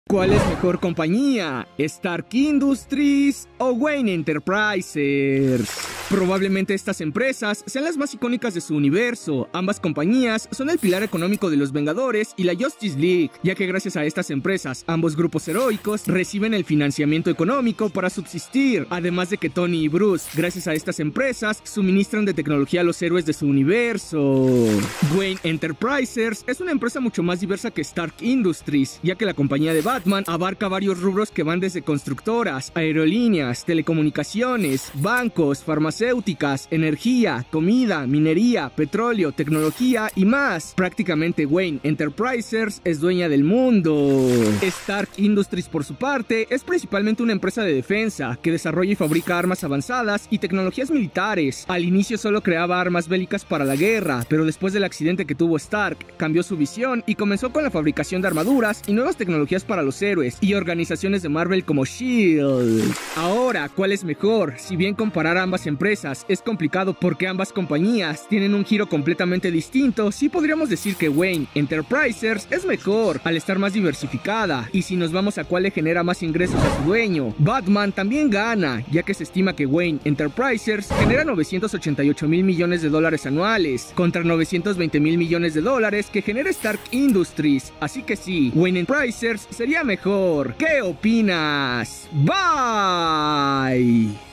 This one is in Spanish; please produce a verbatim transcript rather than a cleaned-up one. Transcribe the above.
¿Cuál es mejor compañía? ¿Stark Industries o Wayne Enterprises? Probablemente estas empresas sean las más icónicas de su universo. Ambas compañías son el pilar económico de los Vengadores y la Justice League, ya que gracias a estas empresas, ambos grupos heroicos reciben el financiamiento económico para subsistir, además de que Tony y Bruce, gracias a estas empresas, suministran de tecnología a los héroes de su universo. Wayne Enterprises es una empresa mucho más diversa que Stark Industries, ya que la compañía de Batman abarca varios rubros que van desde constructoras, aerolíneas, telecomunicaciones, bancos, farmacéuticas, energía, comida, minería, petróleo, tecnología y más. Prácticamente Wayne Enterprises es dueña del mundo. Stark Industries, por su parte, es principalmente una empresa de defensa que desarrolla y fabrica armas avanzadas y tecnologías militares. Al inicio solo creaba armas bélicas para la guerra, pero después del accidente que tuvo Stark, cambió su visión y comenzó con la fabricación de armaduras y nuevas tecnologías para los héroes y organizaciones de Marvel como Shield. Ahora, ¿cuál es mejor? Si bien comparar ambas empresas es complicado porque ambas compañías tienen un giro completamente distinto, sí podríamos decir que Wayne Enterprises es mejor al estar más diversificada. Y si nos vamos a cuál le genera más ingresos a su dueño, Batman también gana, ya que se estima que Wayne Enterprises genera novecientos ochenta y ocho mil millones de dólares anuales contra novecientos veinte mil millones de dólares que genera Stark Industries. Así que sí, Wayne Enterprises sería mejor. ¿Qué opinas? Bye.